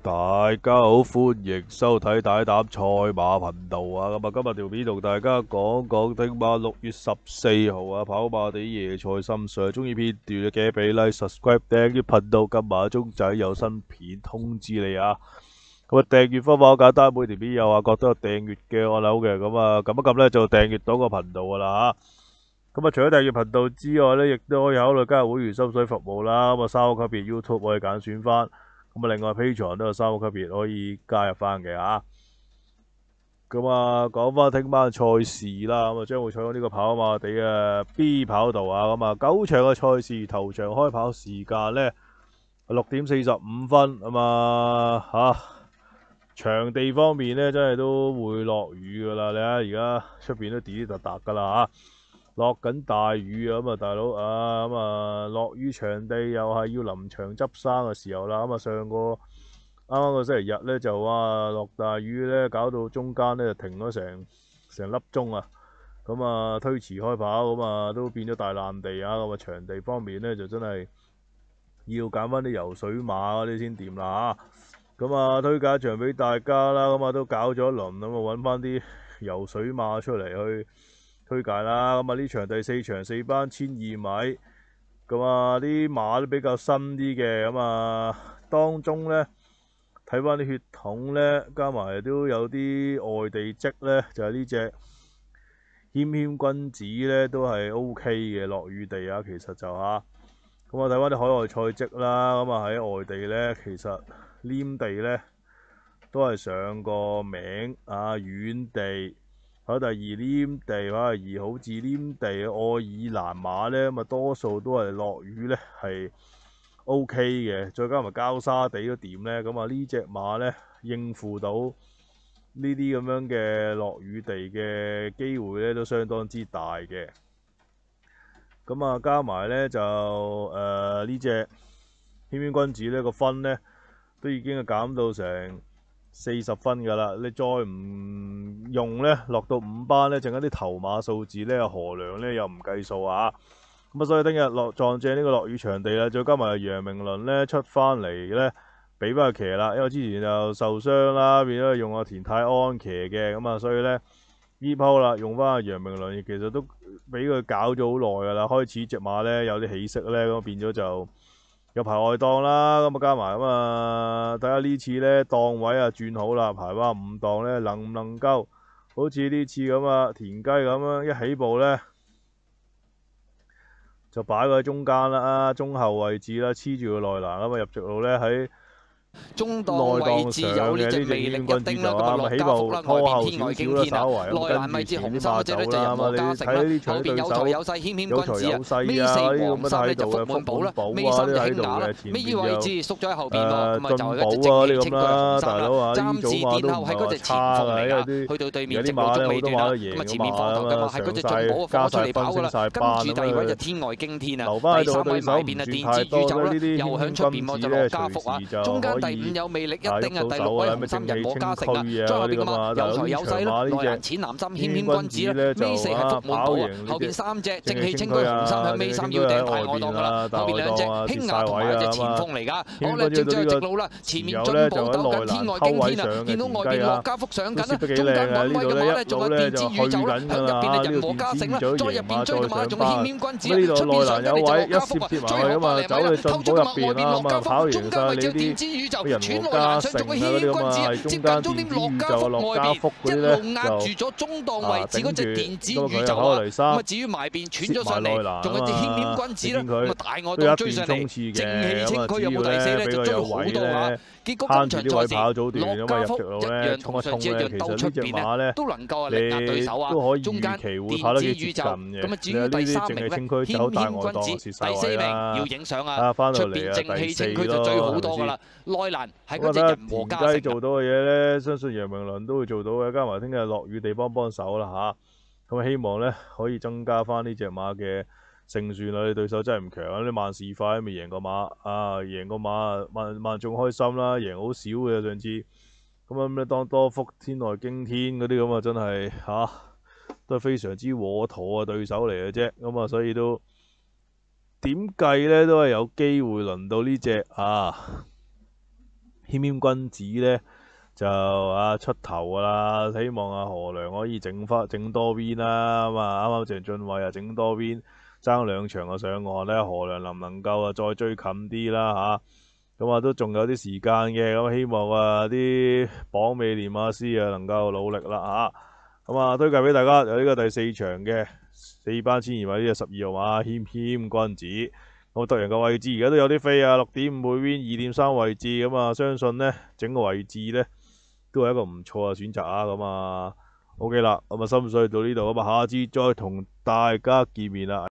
大家好，歡迎收睇大膽賽馬頻道啊！咁啊，今日條片同大家講講聽晚6月14號啊，跑馬地夜賽心水，中意片段嘅記得俾 like、subscribe、訂閱頻道，今晚鐘仔有新片通知你啊！咁啊，訂閱方法好簡單，每條片右下角都有訂閱嘅按鈕嘅，咁啊，撳一撳咧就訂閱到個頻道噶啦吓。咁啊，除咗訂閱頻道之外咧，亦都可以考慮加入會員心水服務啦。咁啊，三個級別 YouTube 可以揀選翻。咁啊，另外 Patreon 都有3個級別可以加入翻嘅嚇。咁啊，講翻聽晚賽事啦，咁啊將會採用呢個跑馬地嘅 B 跑道啊。咁啊，9場嘅賽事頭場開跑時間呢6點45分咁啊場地方面呢，真係都會落雨噶啦。你睇而家出邊都滴滴答答噶啦嚇。落緊大雨啊！咁啊，大佬啊，咁啊，落雨場地又係要臨場執生嘅時候啦。咁啊，上個啱啱個星期日咧就話落大雨咧，搞到中間咧就停咗成粒鐘啊。咁啊，推遲開跑，咁啊都變咗大爛地啊。咁啊，場地方面咧就真係要揀翻啲游水馬嗰啲先掂啦嚇。咁啊，推介場俾大家啦。咁啊，都搞咗一輪，咁啊揾翻啲游水馬出嚟去推介啦。咁啊，呢場第4場4班1200米，咁啊啲馬都比較新啲嘅。咁啊當中呢，睇翻啲血統呢，加埋都有啲外地積呢，就係呢隻謙君子呢，都係 OK 嘅。落雨地啊，其實就咁啊睇翻啲海外賽績啦。咁啊喺外地呢，其實黏地呢，都係上個名啊，遠地。跑第2黏地，跑第2好似黏地，愛爾蘭馬呢，咁啊多數都係落雨呢，係 OK 嘅，再加埋膠沙地都掂呢。咁啊呢隻馬呢，應付到呢啲咁樣嘅落雨地嘅機會呢，都相當之大嘅。咁啊加埋呢，就呢隻謙君子呢個分呢，都已經係減到成40分㗎啦。你再唔用呢，落到5班呢，剩緊啲頭馬數字呢，何良呢又唔計數啊。咁啊，所以聽日撞正呢個落雨場地啦，再加埋楊明倫呢出翻嚟呢，俾翻佢騎啦。因為之前就受傷啦，變咗用阿田泰安騎嘅，咁啊，所以呢，呢鋪啦，用翻阿楊明倫，其實都俾佢搞咗好耐㗎啦。開始隻馬呢有啲起色呢，咁變咗就有排外檔啦。咁啊加埋咁啊，睇下呢次呢檔位啊轉好啦，排翻5檔呢，能唔能夠好似呢次咁啊田雞咁樣一起步呢，就擺佢喺中間啦，中後位置啦，黐住個內欄咁啊入直路呢，喺中檔位置有呢隻魅力一丁啦，咁啊落家福啦，外邊天外驚天啊，內欄位置紅衫嗰隻咧就任和嘉誠啦，後邊有財有勢謙君子啊，尾4黃衫呢就福滿寶啦，尾3就興雅啦，尾二位置縮咗喺後邊喎，咁啊就係嗰隻正氣清佢紅衫啦，暫時殿後係嗰隻前鋒嚟㗎，去到對面直路中尾段啦，咁啊前面放頭嘅嘛係嗰隻進寶啊放咗出嚟跑㗎啦，跟住第2位就天外驚天啊，第3位埋邊啊電子宇宙啦，又響出邊喎就落家福啊，中間第5有魅力一丁啊，第6位紅衫人和嘉誠啊，再後邊嘅嘛有財有勢啦，內欄淺藍衫謙君子啦，尾4係福滿寶啊，後邊3隻正氣清佢紅衫響尾3要頂排外檔噶啦，後邊2隻興雅同埋一隻前鋒嚟噶，好啦正最後直路啦，前面進寶鬥緊天外驚天啊，見到外邊落家福上緊啦，中間穩位嘅馬咧仲有電子宇宙啦，響入邊啊人和嘉誠啦，再入邊追嘅馬仲有謙君子啊，出邊上緊嚟就落家福啊，最後百零米偷出嘅馬外邊落家福，中間位置電子宇宙轉內欄上仲有謙君子，接近終點落家福外邊，一路壓住咗中檔位置嗰隻電子宇宙啊，咁啊至於埋邊斷咗上嚟，仲有隻謙君子啦，咁啊大外檔追上嚟，正氣清佢有冇第4咧就追好多啊，結果今場賽事落家福一樣同上次一樣鬥出邊咧，都能夠力壓對手啊，中間電子宇宙，咁啊至於第3名咧謙君子，第4名要影相啊，出邊正氣清佢就追好多噶啦，內欄係嗰隻人和嘉誠做到嘅嘢呢，相信楊明倫都會做到嘅，加埋聽日落雨地幫手啦嚇，咁希望呢可以增加翻呢隻馬嘅勝算啦。你對手真係唔強，你萬事快都未贏過馬啊，贏過馬萬眾開心啦，贏好少嘅上次，咁啊咩當多福天外驚天嗰啲咁啊，真係都係非常之穩妥嘅對手嚟嘅啫，咁啊所以都點計呢都係有機會輪到呢隻謙謙君子咧就出頭噶啦，希望何良可以整多邊啦，咁啱啱鄭俊偉整多邊，爭2場上岸咧，何良能唔能夠再追近啲啦咁都仲有啲時間嘅，咁希望啲榜尾練馬師能夠努力啦咁推介俾大家有呢個第4場嘅4班千二米呢個12號馬謙謙君子。咁得人嘅位置而家都有啲飛6.5倍 win 2.3位置咁相信呢整個位置呢都係一個唔錯嘅選擇咁OK 啦，咁心水到呢度下次再同大家見面啦。